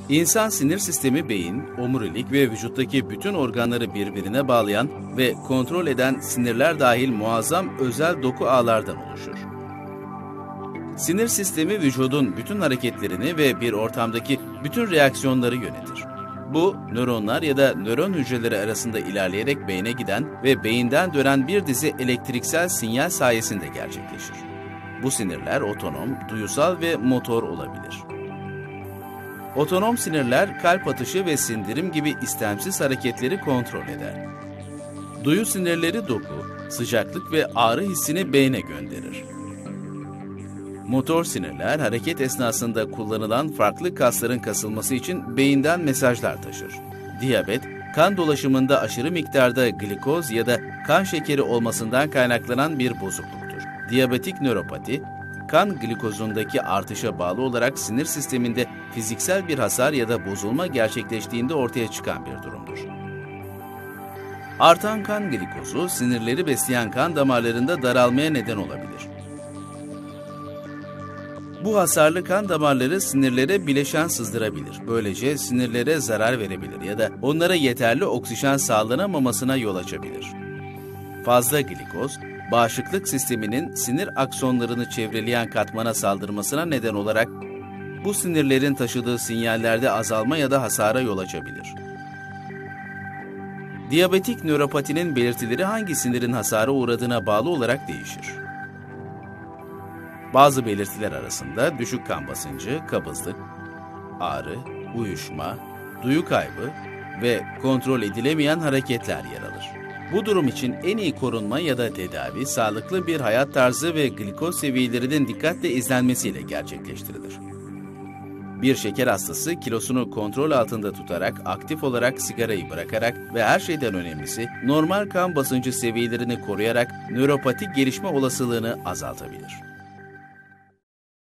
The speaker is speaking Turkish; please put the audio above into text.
İnsan sinir sistemi beyin, omurilik ve vücuttaki bütün organları birbirine bağlayan ve kontrol eden sinirler dahil muazzam özel doku ağlardan oluşur. Sinir sistemi vücudun bütün hareketlerini ve bir ortamdaki bütün reaksiyonları yönetir. Bu, nöronlar ya da nöron hücreleri arasında ilerleyerek beyne giden ve beyinden dönen bir dizi elektriksel sinyal sayesinde gerçekleşir. Bu sinirler otonom, duyusal ve motor olabilir. Otonom sinirler kalp atışı ve sindirim gibi istemsiz hareketleri kontrol eder. Duyu sinirleri doku, sıcaklık ve ağrı hissini beyne gönderir. Motor sinirler hareket esnasında kullanılan farklı kasların kasılması için beyinden mesajlar taşır. Diyabet, kan dolaşımında aşırı miktarda glikoz ya da kan şekeri olmasından kaynaklanan bir bozukluktur. Diyabetik nöropati, kan glikozundaki artışa bağlı olarak sinir sisteminde fiziksel bir hasar ya da bozulma gerçekleştiğinde ortaya çıkan bir durumdur. Artan kan glikozu, sinirleri besleyen kan damarlarında daralmaya neden olabilir. Bu hasarlı kan damarları sinirlere bileşen sızdırabilir. Böylece sinirlere zarar verebilir ya da onlara yeterli oksijen sağlanamamasına yol açabilir. Fazla glikoz, bağışıklık sisteminin sinir aksonlarını çevreleyen katmana saldırmasına neden olarak bu sinirlerin taşıdığı sinyallerde azalma ya da hasara yol açabilir. Diyabetik nöropatinin belirtileri hangi sinirin hasara uğradığına bağlı olarak değişir. Bazı belirtiler arasında düşük kan basıncı, kabızlık, ağrı, uyuşma, duyu kaybı ve kontrol edilemeyen hareketler yer alır. Bu durum için en iyi korunma ya da tedavi, sağlıklı bir hayat tarzı ve glikoz seviyelerinin dikkatle izlenmesiyle gerçekleştirilir. Bir şeker hastası kilosunu kontrol altında tutarak, aktif olarak sigarayı bırakarak ve her şeyden önemlisi normal kan basıncı seviyelerini koruyarak nöropatik gelişme olasılığını azaltabilir.